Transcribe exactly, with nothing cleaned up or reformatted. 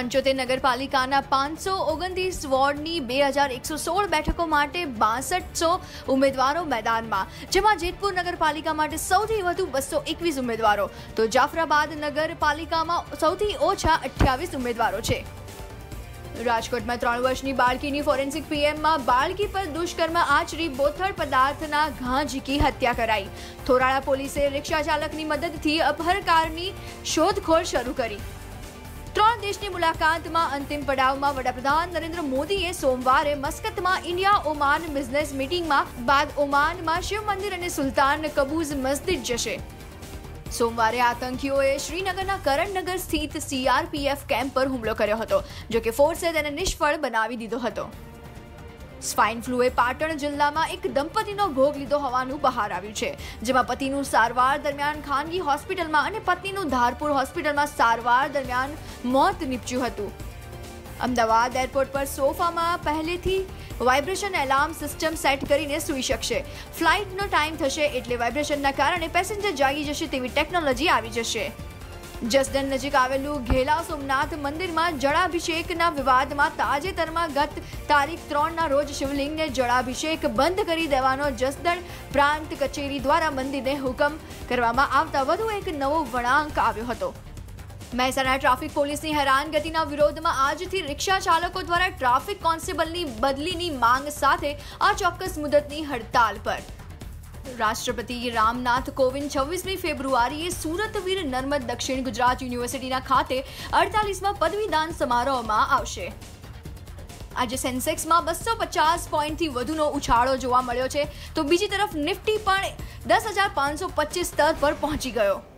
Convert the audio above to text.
પંચોતેર નગરપાલિકાના પાંચસો ઓગણત્રીસ વોર્ડની બે હજાર એકસો સોળ બેઠકો માટે બાસઠસો ઉમેદવારો મેદાનમાં, જેમાં જેતપુર નગરપાલિકા માટે સૌથી વધુ બસો એકવીસ ઉમેદવારો તો જાફરાબાદ નગરપાલિકામાં સૌથી ઓછા અઠ્યાવીસ ઉમેદવારો છે. રાજકોટમાં ત્રણ વર્ષની બાળકીની ફોરેન્સિક પીએમમાં બાળકી પર દુષ્કર્મ આચરી બોથડ પદાર્થના ઘા ઝીકી હત્યા કરાઈ. થોરાળા પોલીસે રિક્ષા ચાલકની મદદથી અપહરણકારની શોધખોળ શરૂ કરી. ત્રણ દેશની મુલાકાતમાં અંતિમ પડાવમાં વડાપ્રધાન નરેન્દ્ર મોદીએ સોમવારે મસ્કતમાં ઇન્ડિયા ઓમાન બિઝનેસ મીટિંગમાં બાદ ઓમાનમાં શિવ મંદિર અને સુલતાન કબૂઝ મસ્જિદ જશે. સોમવારે આતંકીઓએ શ્રીનગરના કરણનગર સ્થિત સીઆરપીએફ કેમ્પ પર હુમલો કર્યો હતો, જો કે ફોર્સે તેને નિષ્ફળ બનાવી દીધો હતો. સ્વાઇન ફ્લૂએ પાટણ જિલ્લામાં એક દંપતીનો ભોગ લીધો હોવાનું બહાર આવ્યું છે, જેમાં પતિનું સારવાર દરમિયાન ખાનગી હોસ્પિટલમાં અને પત્નીનું ધારપુર હોસ્પિટલમાં સારવાર દરમિયાન મોત નીપજ્યું હતું. અમદાવાદ એરપોર્ટ પર સોફામાં પહેલેથી વાઇબ્રેશન એલાર્મ સિસ્ટમ સેટ કરીને સૂઈ શકશે. ફ્લાઇટનો ટાઈમ થશે એટલે વાઇબ્રેશનના કારણે પેસેન્જર જાગી જશે તેવી ટેકનોલોજી આવી જશે. જસદણ નજીક આવેલું ઘેલા સોમનાથ મંદિરમાં જળાભિષેકના વિવાદમાં તાજેતરમાં ગત તારીખ ત્રણના રોજ શિવલિંગને જળાભિષેક બંધ કરી દેવાનો જસદણ પ્રાંત કચેરી દ્વારા મંદિરને હુકમ કરવામાં આવતા વધુ એક નવો વળાંક આવ્યો હતો. મહેસાણા ટ્રાફિક પોલીસની હેરાનગતિના વિરોધમાં આજથી રિક્ષા ચાલકો દ્વારા ટ્રાફિક કોન્સ્ટેબલની બદલીની માંગ સાથે અચોક્કસ મુદતની હડતાલ પર. રાષ્ટ્રપતિ રામનાથ કોવિંદ છવ્વીસમી ફેબ્રુઆરીએ સુરત વીર નર્મદ દક્ષિણ ગુજરાત યુનિવર્સિટીના ખાતે અડતાલીસમાં પદવીદાન સમારોહમાં આવશે. આજે સેન્સેક્સમાં બસો પચાસ પોઈન્ટથી વધુનો ઉછાળો જોવા મળ્યો છે, તો બીજી તરફ નિફ્ટી પણ દસ હજાર પાંચસો પચીસ સ્તર પર પહોંચી ગયો.